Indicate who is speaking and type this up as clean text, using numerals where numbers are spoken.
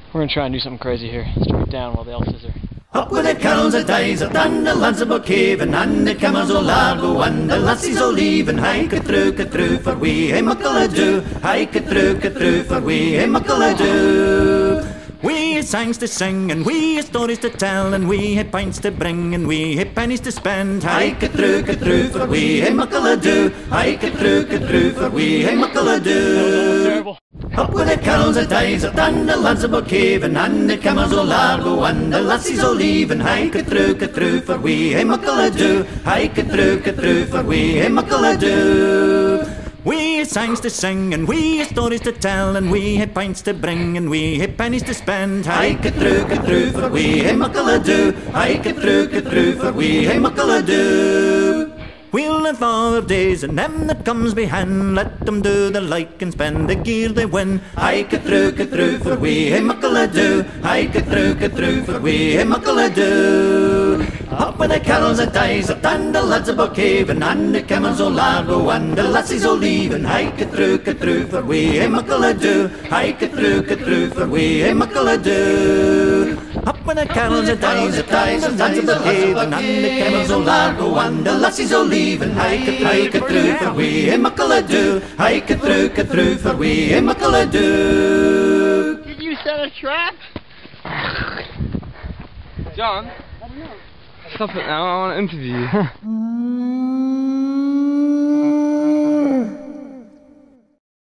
Speaker 1: We're gonna try and do something crazy here. Straight down while the elves are.
Speaker 2: Up with the carols a days of done, the lads about caving, and the camels o' largo, and the lassies o' leaving. Hike it through, for we hae muckle ado. Hike it through, for we hae muckle ado. We hae songs to sing, and we hae stories to tell, and we hae pints to bring, and we hae pennies to spend. Hike it through, for we hae muckle ado. Hike it through, for we hae muckle ado. Up with the carols a days of done, the lads about caving, and the camels o' largo, and the lassies o' leaving. Hike it through, for we hae muckle ado. Hike it through, for we hae muckle ado. We hae songs to sing, and we hae stories to tell, and we hae pints to bring, and we hae pennies to spend. Hike it through, for we hae muckle ado. Hike it through, for we hae muckle ado. We'll live all our days, and them that comes behind, let them do the like and spend the gear they win. Hike it through, for we hae muckle ado. Hike it through, for we hae muckle ado. Up with the carols a days of done, the lads about caving, and the camels o' largo, and the lassies o' leaving. Hike it through, for we hae muckle ado. Hike it through, for we hae muckle ado. Up with the carols a days of done, the lads about caving, and the camels o' largo, and the lassies o' leaving. Hike it through, for we hae muckle ado. Hike it through, for we hae muckle ado.
Speaker 1: Did you set a trap?
Speaker 3: John? Stop it now, I want to interview you.